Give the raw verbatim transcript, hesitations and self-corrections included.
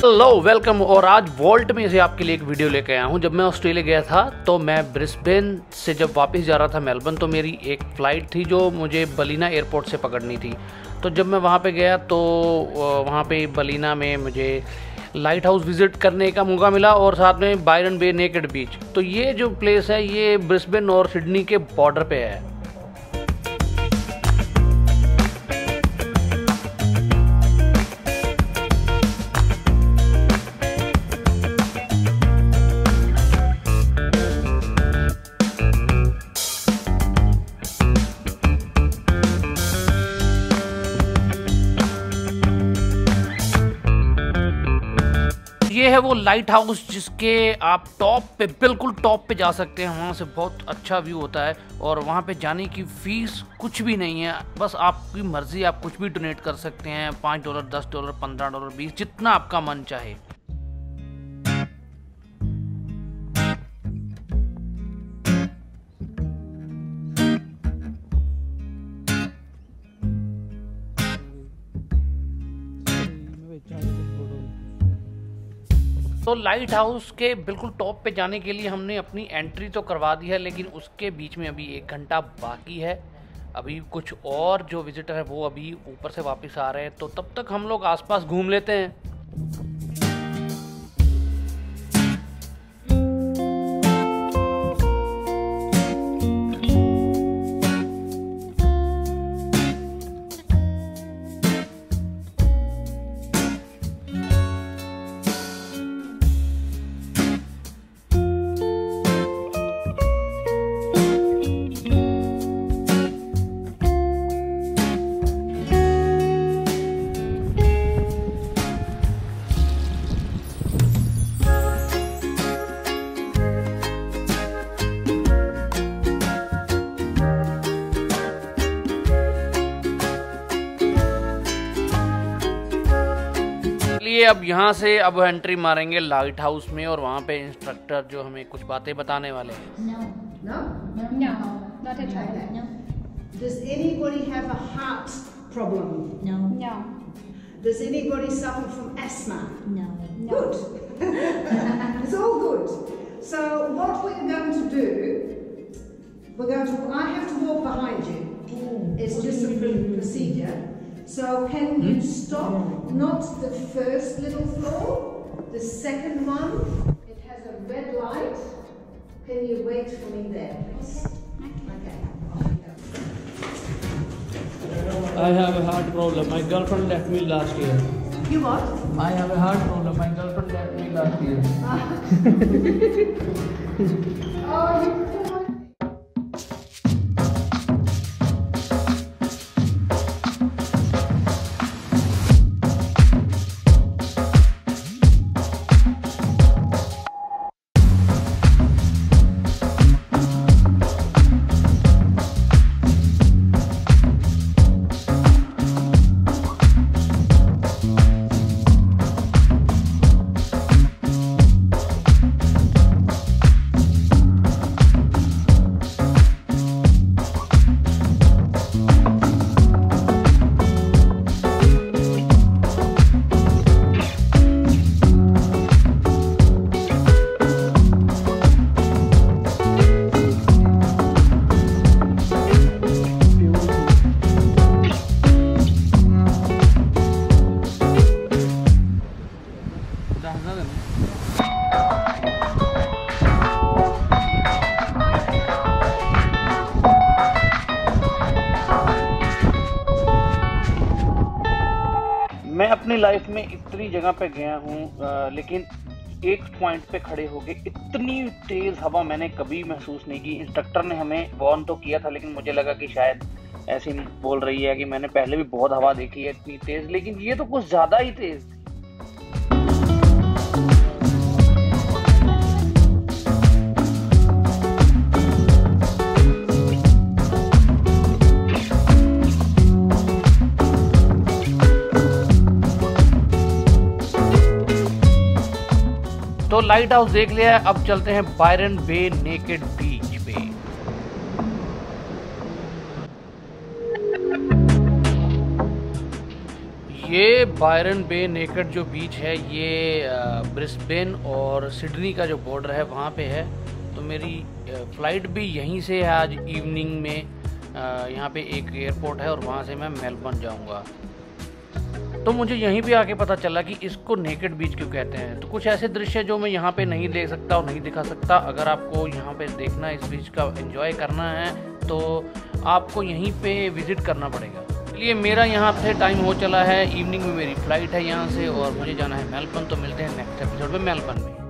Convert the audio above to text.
Hello welcome. और आज vault में से आपके लिए एक वीडियो लेके आया हूँ। जब मैं ऑस्ट्रेलिया गया था तो मैं ब्रिस्बेन से जब वापस जा रहा था मेलबर्न, तो मेरी एक फ़्लाइट थी जो मुझे बलीना एयरपोर्ट से पकड़नी थी। तो जब मैं वहाँ पे गया तो वहाँ पे बलीना में मुझे लाइट हाउस विज़िट करने का मौका मिला और साथ में बायरन बे नेकेड बीच। तो ये जो प्लेस है ये ब्रिस्बेन और सिडनी के बॉर्डर पे है। ये है वो लाइट हाउस जिसके आप टॉप पे, बिल्कुल टॉप पे जा सकते हैं। वहाँ से बहुत अच्छा व्यू होता है और वहाँ पे जाने की फ़ीस कुछ भी नहीं है, बस आपकी मर्ज़ी, आप कुछ भी डोनेट कर सकते हैं। पाँच डॉलर, दस डॉलर, पंद्रह डॉलर, बीस, जितना आपका मन चाहे। तो लाइट हाउस के बिल्कुल टॉप पे जाने के लिए हमने अपनी एंट्री तो करवा दी है, लेकिन उसके बीच में अभी एक घंटा बाकी है। अभी कुछ और जो विजिटर है वो अभी ऊपर से वापस आ रहे हैं, तो तब तक हम लोग आसपास घूम लेते हैं। अब यहाँ से अब एंट्री मारेंगे लाइट हाउस में और वहाँ पे इंस्ट्रक्टर जो हमें कुछ बातें बताने वाले हैं। No. No? No. No. Not at all. No. Does anybody have a heart problem? No. No. Does anybody suffer from asthma? No. Good. It's all good. So what we're going to do, we're going to, I have to walk behind you. Oh. It's just a procedure. So can you stop, not the first little floor, the second one, it has a red light. Can you wait for me there, please? Okay. I have a heart problem. My girlfriend left me last year. You what? I have a heart problem. My girlfriend left me last year. Oh, you मैं अपनी life में इतनी जगह पे गया हूँ, लेकिन एक पॉइंट पे खड़े हो गए इतनी तेज़ हवा मैंने कभी महसूस नहीं की। इंस्ट्रक्टर ने हमें वार्न तो किया था, लेकिन मुझे लगा कि शायद ऐसे ही बोल रही है कि मैंने पहले भी बहुत हवा देखी है इतनी तेज़, लेकिन ये तो कुछ ज़्यादा ही तेज़। तो लाइट हाउस देख लिया है, अब चलते हैं बायरन बे नेकेड बीच पे। ये बायरन बे नेकेड जो बीच है ये ब्रिस्बेन और सिडनी का जो बॉर्डर है वहाँ पे है। तो मेरी फ़्लाइट भी यहीं से है आज इवनिंग में। यहाँ पे एक एयरपोर्ट है और वहाँ से मैं मेलबर्न जाऊँगा। तो मुझे यहीं पे आके पता चला कि इसको नेकेड बीच क्यों कहते हैं। तो कुछ ऐसे दृश्य जो मैं यहाँ पे नहीं देख सकता और नहीं दिखा सकता। अगर आपको यहाँ पे देखना है, इस बीच का एंजॉय करना है, तो आपको यहीं पे विज़िट करना पड़ेगा। चलिए मेरा यहाँ पे टाइम हो चला है, इवनिंग में मेरी फ़्लाइट है यहाँ से और मुझे जाना है मेलबर्न। तो मिलते हैं नेक्स्ट एपिसोड में मेलबर्न में।